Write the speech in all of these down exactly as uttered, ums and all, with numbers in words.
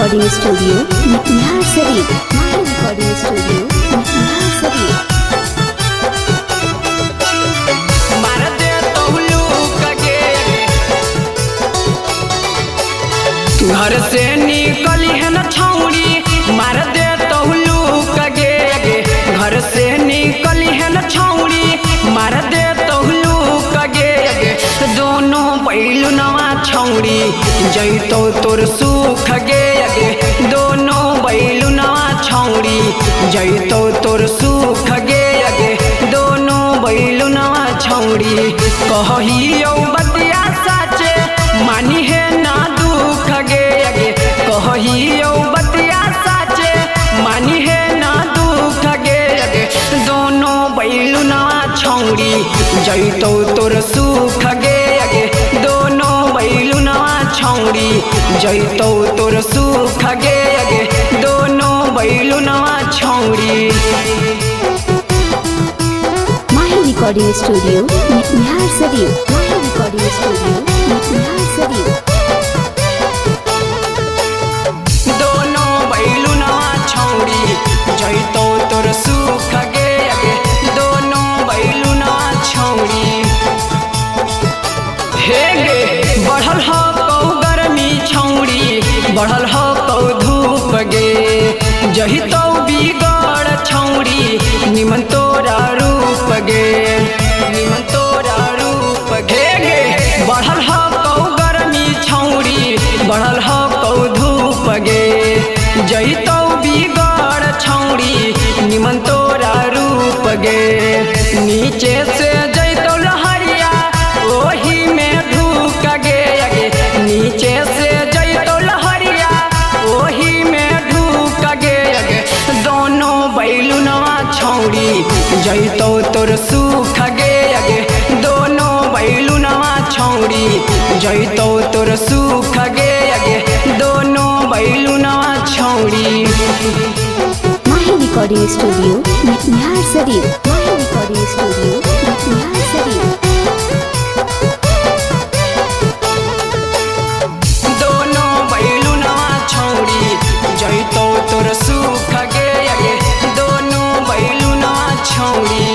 Recording studio Bihar Sharif. माही recording studio Bihar Sharif. घर से निकली है न छौड़ी मार दे तहुलू कगे गे। घर से निकली है न छौड़ी मार दे तहुलू कगे गे। दोनों बैलू नवा छौड़ी जैतो तोर सुख गे गे। दोनों बैलू नवा छौड़ी जैतो तोर सुख गे गे। दोनों बैलू नवा छौड़ी कहियो बतिया साचे मानी है ना दुख गे गे। कहियो बतिया साचे मानी है ना दुख गे गे। दोनों बैलू नवा छौड़ी जैतो तोर सुख गे गे। दोनों बैलू नवा छौड़ी जैतो तोर सुख गे गे। दोनों बैलू नवा छौड़ी। माही रिकॉर्डिंग स्टूडियो बिहार शरीफ। माही रिकॉर्डिंग स्टूडियो बिहार शरीफ। दोनों बैलू नवा छौड़ी जैतो तोर सुख गे गे। दोनों बैलू नवा छौड़ी हे गे। बढ़ल हो कौ गर्मी छौड़ी बढ़ल हो कौ धूप गे। जही तो बिगड़ छौड़ी निमन तोरा रूप गे। निमन तोरा रूप गे गे। बढ़ल हो कौ गर्मी छौड़ी बढ़ल हो कौ धूप गे। जही तो बिगड़ छौड़ी निमन तोरा रूप गे। नीचे से जैतो लहरिया ओही में ढूक गे गे। नीचे से जैतो लहरिया ओही में ढूक गे गे। दोनों बैलू नवा छौड़ी जैतो तोर सुख गे गे। दोनों बैलू नवा छौड़ी जैतो तोर सुख गे गे। दोनों बैलू नवा छौड़ी। माही रिकॉर्डिंग स्टूडियो बिहार शरीफ। माही रिकॉर्डिंग स्टूडियो बिहार शरीफ। दोनों बैलू नवा छौड़ी जैतो तोर सुख गे गे। दोनों बैलू नवा छौड़ी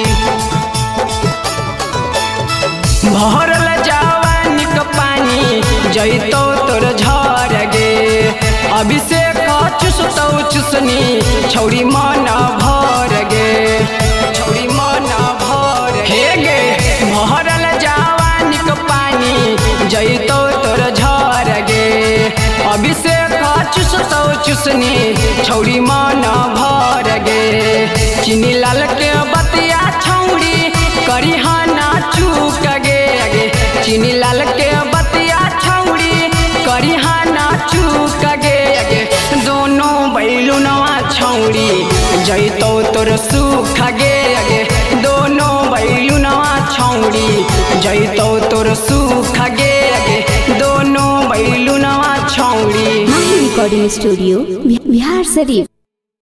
भरल जवानी का पानी जैतो तोर झर गे। अभिषेक चुसतौ चुसनी छौड़ी मन भर गे। छौड़ी मन भर हे गे। भरल जवानी का पानी जैतो तोर झर गे। अभिषेक चुसतौ चुसनी छौड़ी मन भर गे। चीनी लाल के बतिया छौड़ी करी हाना चूक गे गे। चीनी लाल के बतिया छौड़ी करी हाना चूक गे गे। दोनों बैलू नवा छौड़ी जैतो तोर सुख गे गे। दोनों बैलू नवा छौड़ी जैतो तोर सुख गे गे। दोनों बैलू नवा छौड़ी। माही रिकॉर्डिंग स्टूडियो बिहार शरीफ।